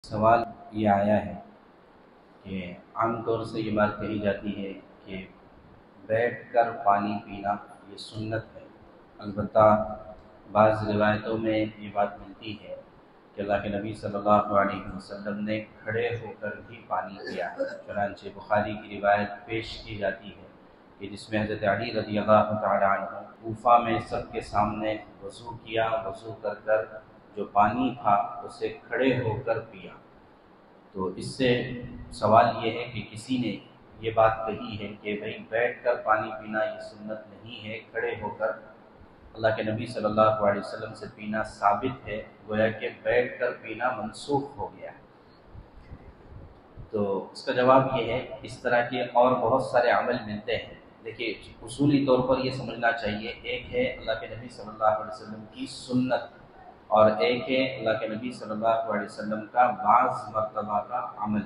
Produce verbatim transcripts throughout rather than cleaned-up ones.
सवाल ये आया है कि आम तौर से ये बात कही जाती है कि बैठकर पानी पीना ये सुन्नत है। अलबत्ता बाज़ रिवायतों में ये बात मिलती है कि अल्लाह के नबी सल्लल्लाहु अलैहि वसल्लम ने खड़े होकर भी पानी पिया है। चुनांचे बुखारी की रिवायत पेश की जाती है कि जिसमें हज़रत अली रज़ियल्लाहु तआला अन्हु कूफा में सबके सामने वज़ू किया, वज़ू कर कर जो पानी था उसे खड़े होकर पिया। तो इससे सवाल ये है कि किसी ने ये बात कही है कि भाई बैठकर पानी पीना ये सुन्नत नहीं है, खड़े होकर अल्लाह के नबी सल्लल्लाहु अलैहि वसल्लम से पीना साबित है, गोया कि बैठकर पीना मनसूख हो गया है। तो इसका जवाब ये है, इस तरह के और बहुत सारे अमल मिलते हैं। देखिए, उसूली तौर पर ये समझना चाहिए, एक है अल्लाह के नबी सल्लल्लाहु अलैहि वसल्लम की सुन्नत और एक है अल्लाह के नबी सल्लल्लाहु अलैहि वसल्लम का बाज़ मर्तबा का अमल।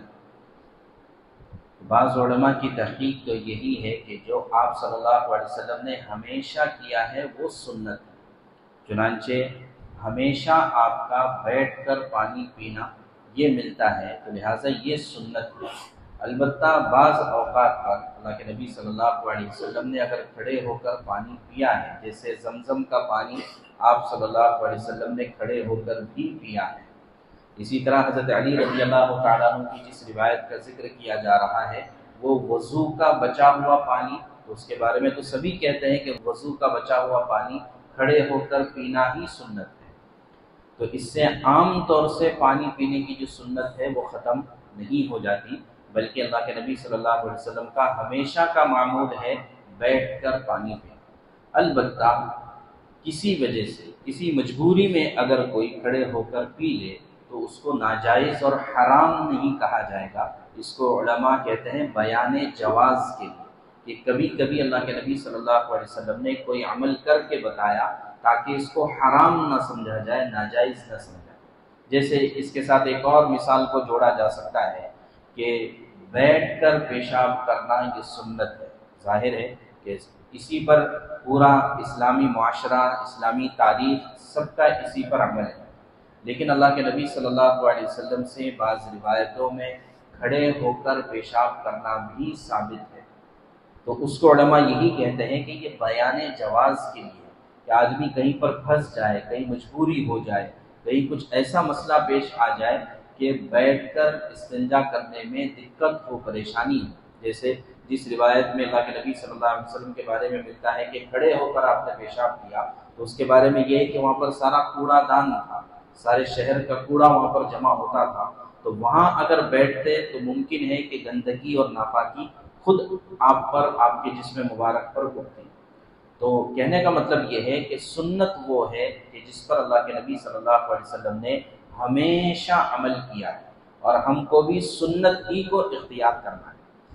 बाज़ उलमा की तहकीक तो यही है कि जो आप सल्लल्लाहु अलैहि वसल्लम ने हमेशा किया है वो सुन्नत है। चुनांचे हमेशा आपका बैठकर पानी पीना ये मिलता है, तो लिहाजा ये सुन्नत है। अलबत्ता बाज़ औक़ात पर अल्लाह के नबी सल्लल्लाहु अलैहि वसल्लम ने अगर खड़े होकर पानी पिया है, जैसे ज़मज़म का पानी आप सल्लल्लाहु अलैहि वसल्लम ने खड़े होकर भी पिया है। इसी तरह हज़रत अली रज़ियल्लाहु तआला अन्हु की जिस रिवायत का जिक्र किया जा रहा है वो वज़ू का बचा हुआ पानी, तो उसके बारे में तो सभी कहते हैं कि वज़ू का बचा हुआ पानी खड़े होकर पीना ही सुन्नत है। तो इससे आम तौर से पानी पीने की जो सुन्नत है वो ख़त्म नहीं हो जाती, बल्कि अल्लाह के नबी सल्लल्लाहु अलैहि वसल्लम का हमेशा का मामूल है बैठकर पानी पीना। अलबत्ता किसी वजह से, किसी मजबूरी में अगर कोई खड़े होकर पी ले तो उसको नाजायज़ और हराम नहीं कहा जाएगा। इसको उलमा कहते हैं बयान जवाज़ के लिए, कि कभी कभी अल्लाह के नबी सल्लल्लाहु अलैहि वसल्लम ने कोई अमल करके बताया ताकि इसको हराम ना समझा जाए, नाजायज़ ना समझा जाए। जैसे इसके साथ एक और मिसाल को जोड़ा जा सकता है कि बैठकर पेशाब करना ये सुन्नत है। जाहिर है कि इसी पर पूरा इस्लामी मुआशरा, इस्लामी तारीख़ सबका इसी पर अमल है। लेकिन अल्लाह के नबी सल्लल्लाहु अलैहि वसल्लम से बाज़ रिवायतों में खड़े होकर पेशाब करना भी साबित है। तो उसको उलमा यही कहते हैं कि ये बयान जवाज़ के लिए, कि आदमी कहीं पर फंस जाए, कहीं मजबूरी हो जाए, कहीं कुछ ऐसा मसला पेश आ जाए कि बैठकर इस्तिंजा करने में दिक्कत हो, परेशानी हो। जैसे जिस रिवायत में अल्लाह के नबी सल्लल्लाहु अलैहि वसल्लम के बारे में मिलता है कि खड़े होकर आपने पेशाब किया, तो उसके बारे में ये है कि वहाँ पर सारा कूड़ादान था, सारे शहर का कूड़ा वहाँ पर जमा होता था। तो वहाँ अगर बैठते तो मुमकिन है कि गंदगी और नापाकी खुद आप पर, आपके जिस्म मुबारक पर उठती। तो कहने का मतलब ये है कि सुन्नत वो है कि जिस पर अल्लाह के नबी सल्लल्लाहु अलैहि वसल्लम ने हमेशा अमल किया है और हमको भी सुन्नत ही को इख्तियार करना है।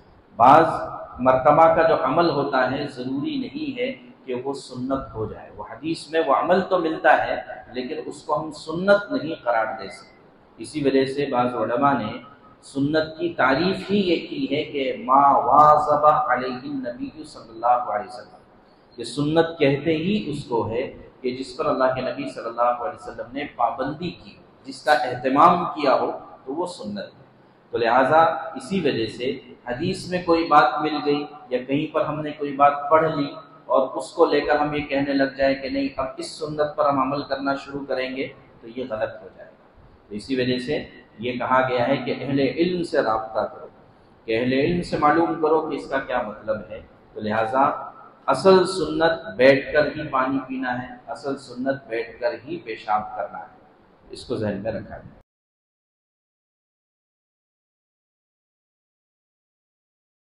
बाज़ मर्तबा का जो अमल होता है ज़रूरी नहीं है कि वो सुन्नत हो जाए। वो हदीस में वो अमल तो मिलता है लेकिन उसको हम सुन्नत नहीं करार दे सकते। इसी वजह से बाज़ उलमा ने सुन्नत की तारीफ़ ही ये की है कि मा वाज़बा अलैहि नबी सल्लल्लाहु अलैहि वसल्लम, कि सुन्नत कहते ही उसको है कि जिस पर अल्लाह के नबी सल्लल्लाहु अलैहि वसल्लम ने पाबंदी की, जिसका एहतमाम किया हो, तो वो सुन्नत है। तो लिहाजा इसी वजह से हदीस में कोई बात मिल गई या कहीं पर हमने कोई बात पढ़ ली और उसको लेकर हम ये कहने लग जाए कि नहीं अब इस सुन्नत पर हम अमल करना शुरू करेंगे, तो ये गलत हो जाएगा। तो इसी वजह से ये कहा गया है कि अहले इल्म से राब्ता करो, कि अहले इल्म से मालूम करो कि इसका क्या मतलब है। तो लिहाजा असल सुन्नत बैठकर ही पानी पीना है, असल सुन्नत बैठकर ही पेशाब करना है। इसको ज़हन में रखा है।